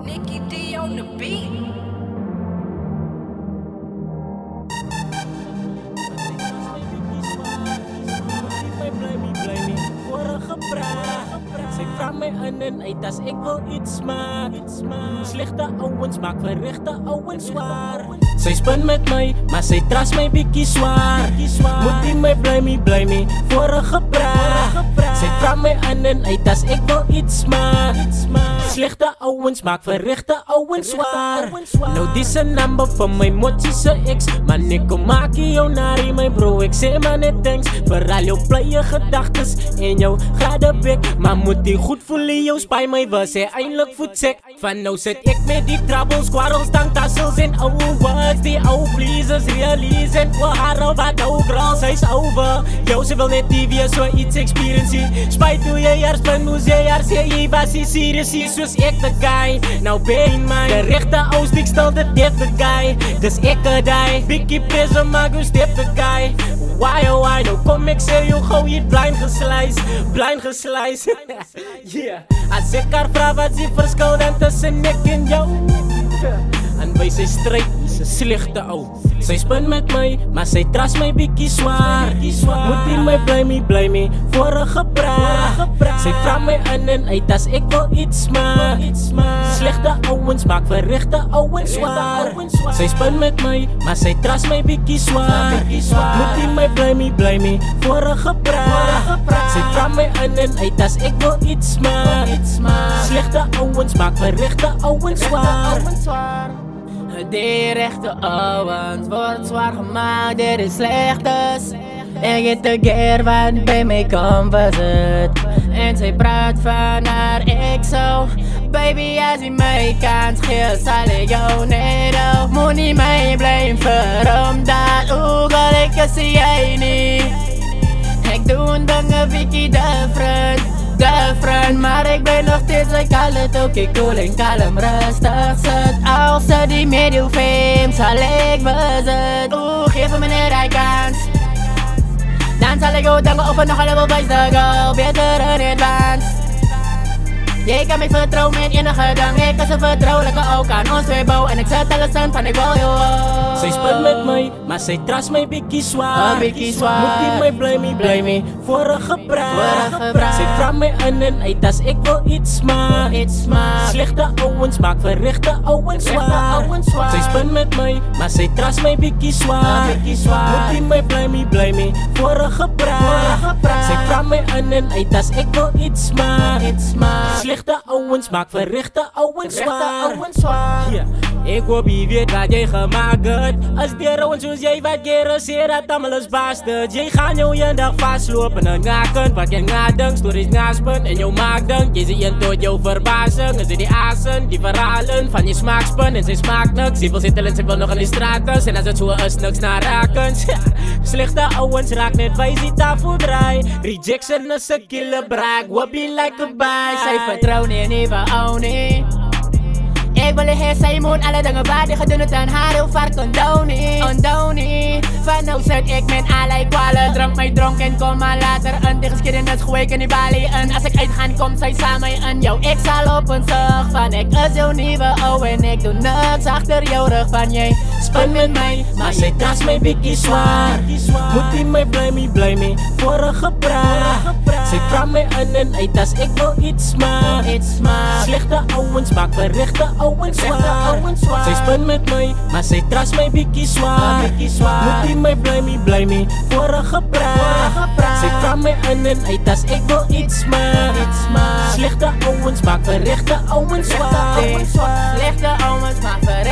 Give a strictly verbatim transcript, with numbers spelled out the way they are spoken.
Nicky D on the beat. Sy vra my in en uit as ek wil iets maak. Slegte ouens maak verregte ouens swaar. Sy spin met my, maar sy trust my bietjie swaar. Moet nie my bly me, bly me voor 'n gepraat. Sy vra my in en uit as ek wil iets maak. Slegte ouens maak verregte ouens swaar. Nou dis 'n number van my motie se ex. Man ek kom maak jou nari my bro. Ek sê maar net thanks vir al jou blye gedagtes en jou gade bek. Maar moet die goed voel in jou spy my was hy eindelijk voetsek. Van nou sit ek met die troubles, quarrels, tanktassels en ou words. Die ou pleasers, realies en oorhara wat ou girls hy's over. Jou sy wil net die wees so iets experience. Spijt hoe jy jars ben, hoe jy jars sê jy was die serious soos ek the guy. Nou ben my de rechte ou stik stil de death the guy. Dis ek a die, bikkie presa maar go step the guy. Why oh why, nou kom ek sê jou gauw jy blind gesluis, blind gesluis. Yeah, as ek haar vraag wat sy verskil dan tussen ek en jou. En by sy strijd is sy slegte ou. Sy spin met my, maar sy trust my bietjie swaar. Moet nie my bly me, bly me voor 'n gepraat. Sy vra my in en uit as ek wil iets maak. Slegte ouens maak verregte ouens swaar. Sy spin met my, maar sy trust my bietjie swaar. Moet nie my bly me, bly me voor 'n gepraat. Sy vra my in en uit as ek wil iets maak. Slegte ouens maak verregte ouens swaar. Die rechte ouwens wordt zwaar gemaakt door de slechtes. Ik het de keer wat bij mij komt visit. En zij praat van haar ik zo. Baby als je mij kan scheel zal ik jou niet op. Moet niet mij blijven omdat ook al ik zie jij niet. Ik doe dingen wiki de vriend. De vriend, maar ik ben nog steeds like altijd oké cool en kalm rustig zit. Als ze die medio fame zal ik bezit. Oeh, geef hem een rijkans. Dan zal ik ook danken op een nog een level wijs de girl. Beter in advance. Jij kan mij vertrouwen met enige dank. Ik kan ze vertrouwelijke ook aan ons twee bouw. En ik zet alles aan van ik wil jou. Zij spin met mij, maar zij trust mij bikkie zwaar. Moet die mij blij me, blij me voor 'n gepraat. Zij vraagt mij in en uit als ik wil iets maak. Slechte ouwens maak verregte ouwens zwaar. Zij spin met mij, maar zij trust mij bikkie zwaar. Moet die mij blij me, blij me voor 'n gepraat. Zij vraagt mij in en uit als ik wil iets maak. Slechte ouwens maak verregte ouwens zwaar. Yeah. Ik hoop je weet wat jij gemaakt het. Als die ouwens zoals jij wat keren zeer dat allemaal is bastard. Jij gaat jou je dag vastlopen en ngaken. Wat jij nadenkt, stories naspun en jou maakt denk. Je ziet je tot jou verbazing. En ze die asen, die verhalen van je smaakspun. En ze smaakt niks, ze wil zitten en ze wil nog in die straten. En als het zo is, niks naar raken. Slechte ouwens raak net bij die tafel draai. Rejection is een killer braak, what be like a bye. Zij vertrouw nie, nie verhou nie. Ik wil hê sy moet alle dinge wat die gedoen het aan haar heel vaak onthou nie, onthou nie. Van nou sit ek met allerlei kwale, drank my dronk en kom maar later in. Die geskiedenis gooi ek in die balie in. As ek uitgaan kom sy saam my in. Jou ek sal op en sug van ek is jou nieuwe ou en ek doe niks achter jou rug van jy spin met my, maar sy trust my bietjie swaar. Moet nie my bly me, bly me voor 'n gepraat. Sy vra my in en uit as ek wil iets maak. Slechte ouwens maak verregte ouwens swaar. Sy spin met my, maar sy trust my bietjie swaar. Moet nie my bly me, bly me voor 'n gepraat. Sy vra my in en uit as ek wil iets maak. Slechte ouwens maak verregte ouwens swaar. Slechte ouwens maak verregte